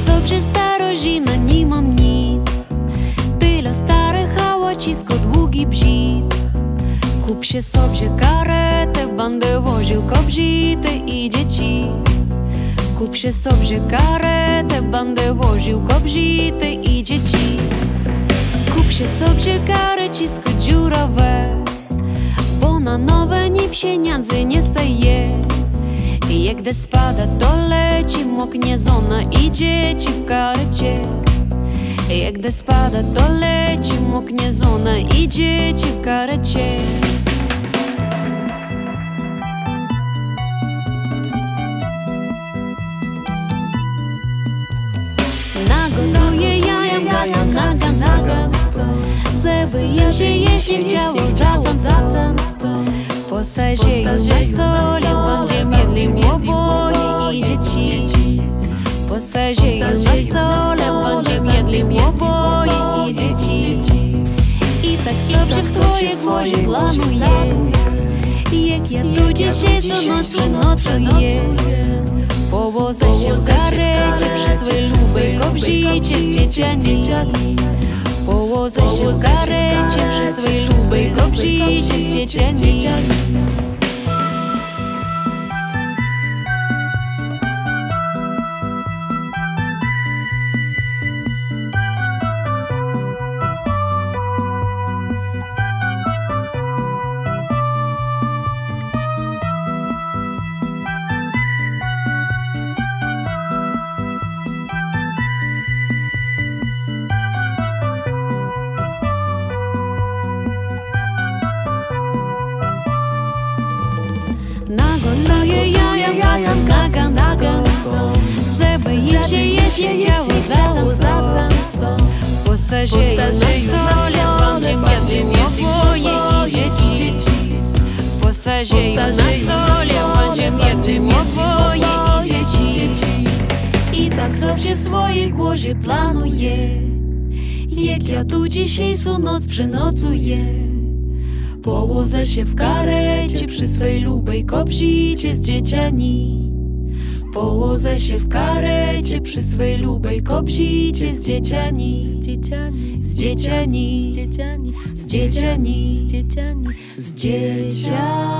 dobrze starożytna, nie mam nic. Tyle starych hałacisko, długi brzic. Kup się sobie karetę, będę woził kobiety i dzieci. Kup się sobie karetę, będę woził kobiety i dzieci. Kup się sobie karecisko dziurawe, bo na nowe ni pieniędzy nie staje. Jak gdy spada, to leci, moknie żona i dzieci w karecie. Jak gdy spada, to leci, moknie żona i dzieci w karecie. Nagotuję jajam gasem na gęsto, żeby im się jeśli chciało za sto. Postarzeją na stole, będziemy jedli oboje i dzieci. Postarzeją na stole, będziemy jedli oboje i dzieci. I tak sobie w swojej głowie planuję, jak ja tu dzisiaj co noc przenocuję. Powozę się w karecie przy swej lubej kobiecie z dzieciami. Powozę się w karecie przy swej lubej kobiecie z dzieciami. Nagotuję jajam gasem na gęsto, żeby im się jeśli chciało za sto. Postarzeją na stole, będziemy jedli oboje i dzieci. Postarzeją na stole, będziemy jedli oboje i dzieci. I tak sobie w swojej głowie planuję, jak ja tu dzisiejszą noc przenocuję. Połozę się w karecie przy swej lubej kobiecie z dzieciami. Połozę się w karecie przy swej lubej kobiecie z dzieciami. Z dzieciami, z dzieciami, z dzieciami, z dzieciami, z dzieciami, z dzieciami.